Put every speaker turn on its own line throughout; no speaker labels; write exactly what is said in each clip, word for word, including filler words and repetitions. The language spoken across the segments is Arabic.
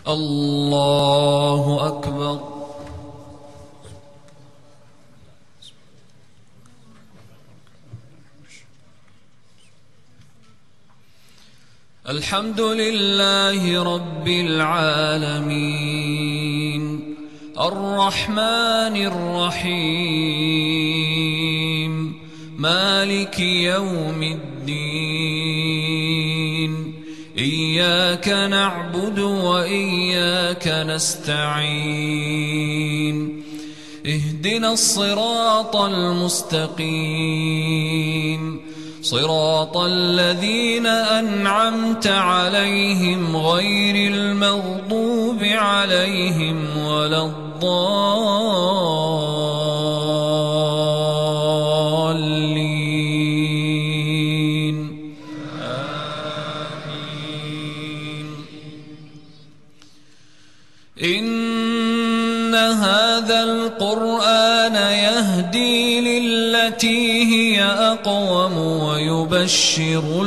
الله أكبر. الحمد لله رب العالمين الرحمن الرحيم مالك يوم الدين إياك نعبد وإياك نستعين اهدنا الصراط المستقيم صراط الذين أنعمت عليهم غير المغضوب عليهم ولا الضالين آمين. إن هذا القرآن يهدي للتي هي أقوم ويبشر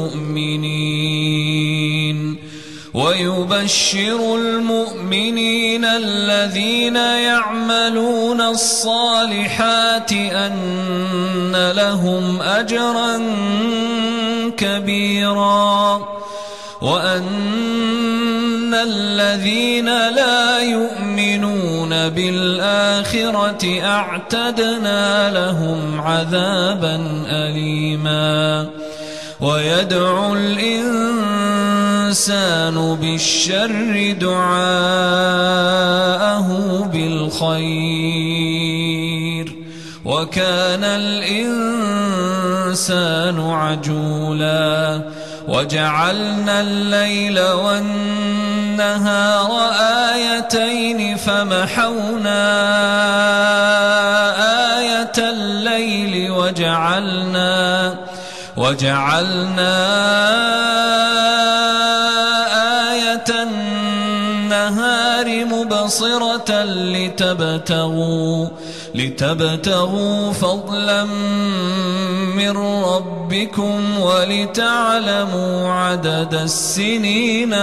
المؤمنين ويبشر المؤمنين الذين يعملون الصالحات أن لهم أجرا كبيرا وأن الذين لا يؤمنون بالآخرة أعتدنا لهم عذابا أليما. ويدعو الإنسان بالشر دعاءه بالخير وكان الإنسان عجولا. وجعلنا الليل والنهار آيتين فمحونا آية الليل وجعلنا وجعلنا آية النهار مبصرة لتبتغوا لتبتغوا فضلا من ربكم ولتعلموا عدد السنين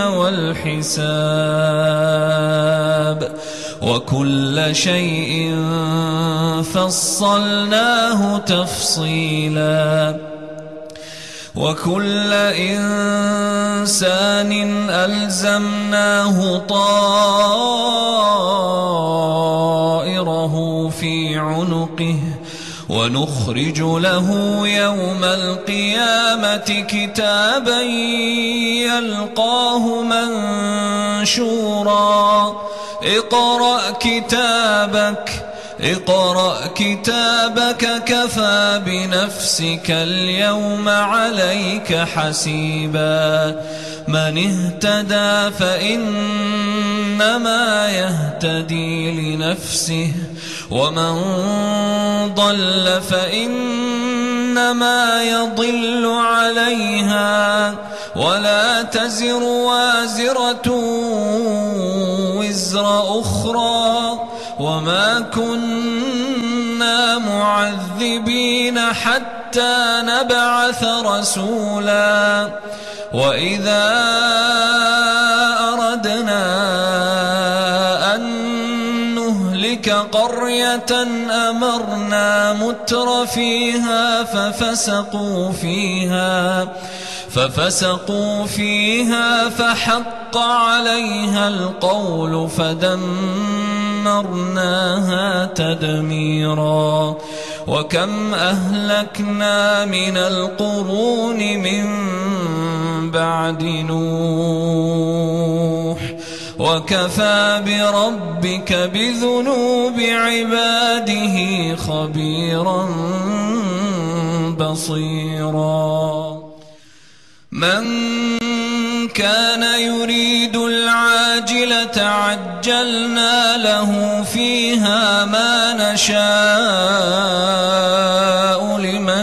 والحساب وكل شيء فصلناه تفصيلا. وكل إنسان ألزمناه طائره في عنقه ونخرج له يوم القيامة كتابا يلقاه منشورا. اقرأ كتابك اقرأ كتابك كفى بنفسك اليوم عليك حسيبا. من اهتدى فإنما يهتدي لنفسه ومن ضل فإنما يضل عليها ولا تزر وازرة وزر أخرى وما كنا معذبين حتى نبعث رسولا. وإذا أردنا أن نهلك قرية أمرنا متر فيها ففسقوا فيها ففسقوا فيها فحق عليها القول فدمرناها تدميرا. وكم أهلكنا من القرون من بعد نوح وكفى بربك بذنوب عباده خبيرا بصيرا. من كان يريد العاجلة عجلنا له فيها ما نشاء لمن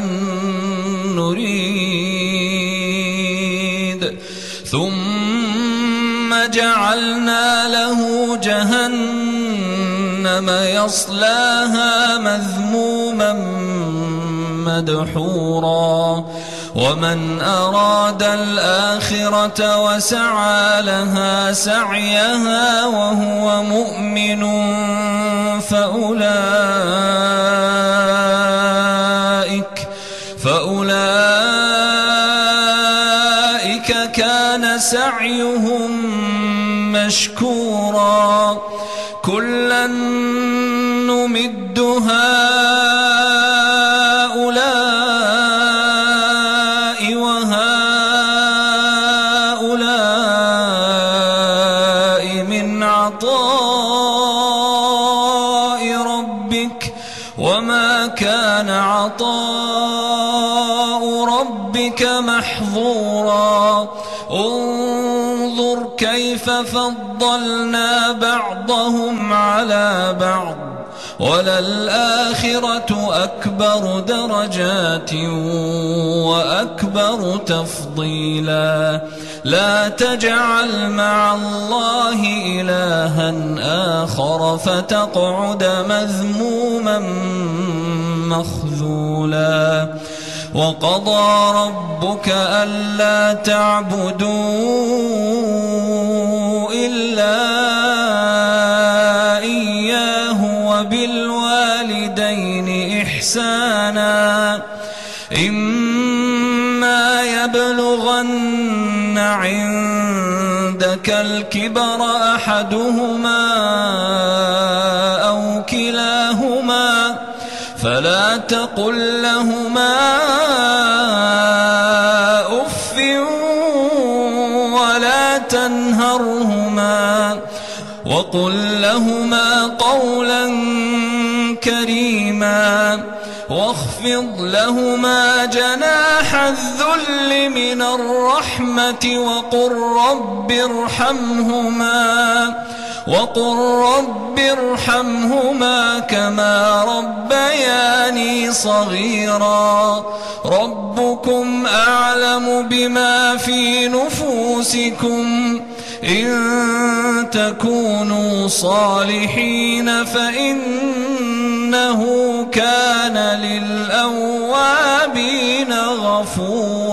نريد ثم جعلنا له جهنم يصلاها مذموما مدحورا ومن أراد الآخرة وسعى لها سعيها وهو مؤمن فأولئك فأولئك كان سعيهم مشكورا كلا نمد هؤلاء وهؤلاء من عطاء ربك وما كان عطاء ربك محظورا انظر كيف فضلنا بعضهم على بعض وللآخرة أكبر درجات وأكبر تفضيلا لا تجعل مع الله إلها آخر فتقعد مذموما مخذولا وقضى ربك ألا تعبدوا إلا إياه وبالوالدين إحسانا إما يبلغن عندك الكبر أحدهما أو كلاهما فلا تقل لهما أف ولا تنهرهما وقل لهما قولا كريما واخفض لهما جناح الذل من الرحمة وقل رب ارحمهما وقل رب ارحمهما كما ربياني صغيرا ربكم أعلم بما في نفوسكم إن تكونوا صالحين فإنه كان للأوابين غفورا.